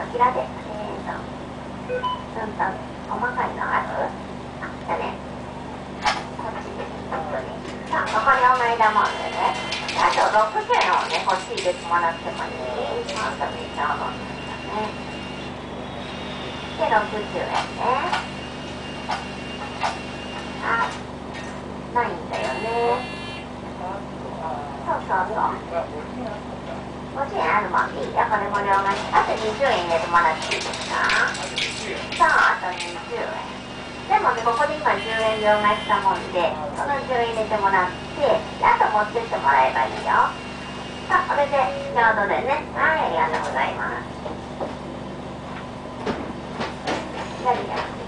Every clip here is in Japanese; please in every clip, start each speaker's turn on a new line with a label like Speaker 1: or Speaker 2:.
Speaker 1: ちらで、細かいのある？じゃね、こっちです。さあ、ここにお前だもんでね。あと60円をね、こっち入れてもらってもいい？あとめっちゃ思うんですよね。で、60円ね。あ、ないんだよね。そうそうそう。50円あるもんでいいよ。これ無料が。あと20円入れてもらっていいですか？そう、あと20円。でもね、ここで今10円両替したもんで、その10円入れてもらって、あと持ってってもらえばいいよ。さあ、これでちょうどでね。はい、ありがとうございます。左じゃなくて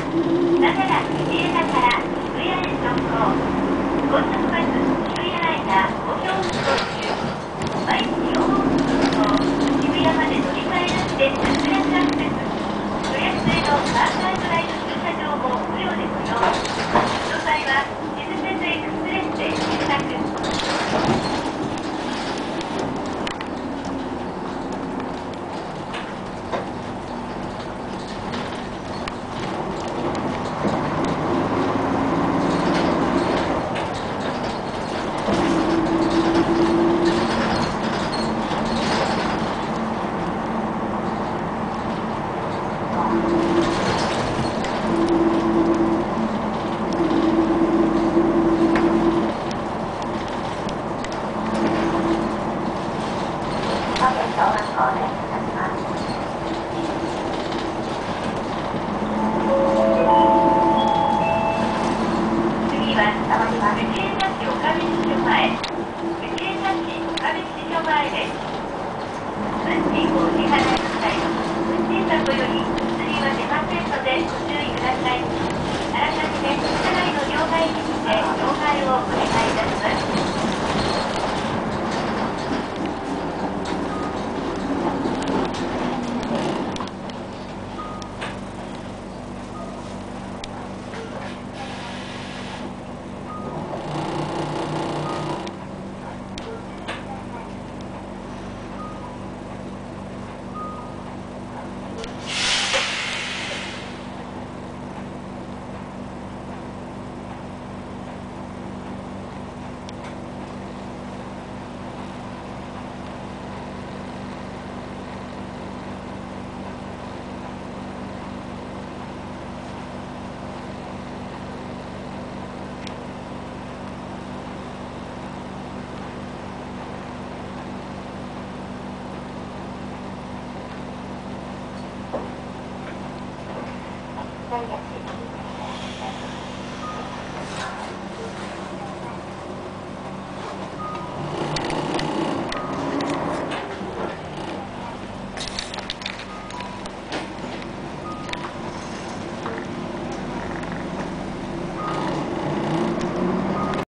Speaker 2: だから藤枝から渋谷へ直行。高速バス渋谷ライナー好評運行中。毎日4往復運行。渋谷まで乗り換えなしで楽々アクセス。予約制のパークアイドライブ駐車場も無料でご用意。詳細は地図セズエクスプレスで検索。あらかじめ車内の両替機で両替をお願いいたします。